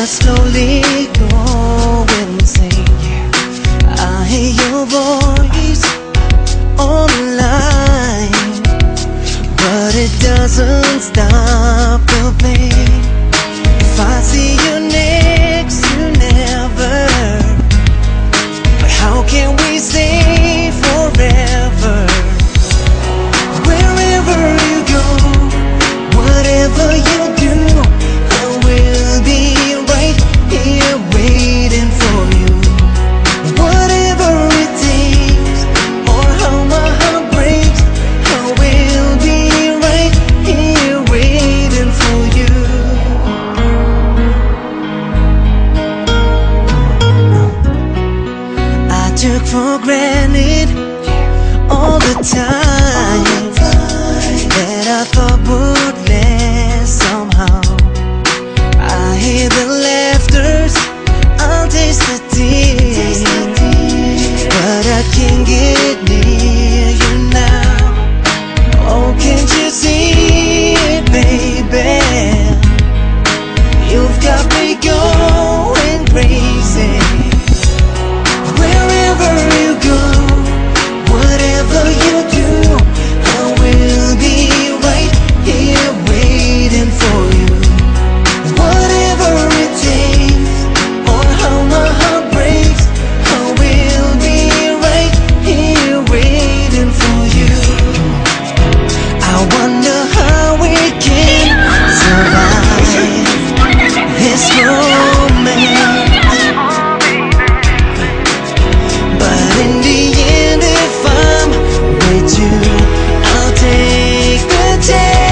slowly go insane. I hear your voice online, but it doesn't stop the pain. If I see you next to never, but how can we stay forever? Wherever you go, whatever you do, I will be right here waiting for you. Whatever it takes, or how my heart breaks, I will be right here waiting for you. I took for granted all the time that I thought would last somehow. I hear the laughters, I'll taste the tears, but I can't get near you now. Oh, can't you see it, baby? You've got me going crazy. Wherever you go, whatever you do, I will be right here waiting for you. Whatever it takes, or how my heart breaks, I will be right here waiting for you. I wonder how we can survive this romance. But in the end, if I'm with you, I'll take the chance.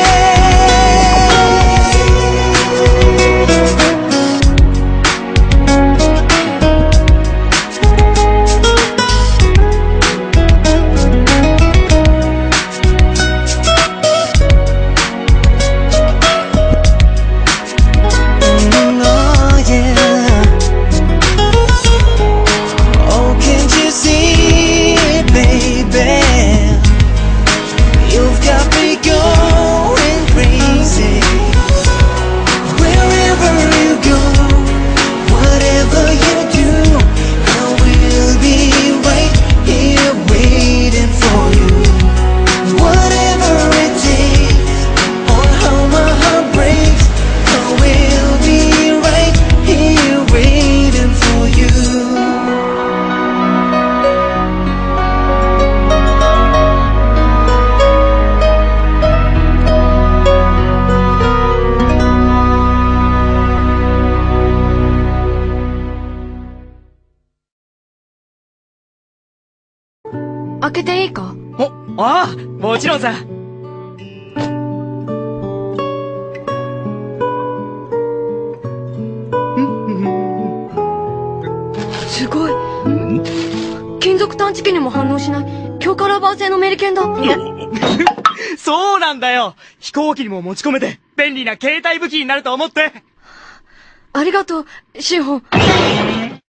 Oh yeah. Oh, can't you see it, baby? You've got me going crazy. Wherever you go, whatever you do, I will be right here waiting for you. Whatever it takes, or how my heart breaks, I will be right here waiting for you. "開けていいか?」 ああ、もちろんさ。 すごい。金属探知機にも反応しない強化ラバー製のメリケンだ。 そうなんだよ。飛行機にも持ち込めて便利な携帯武器になると思って。 ありがとう、シンホン。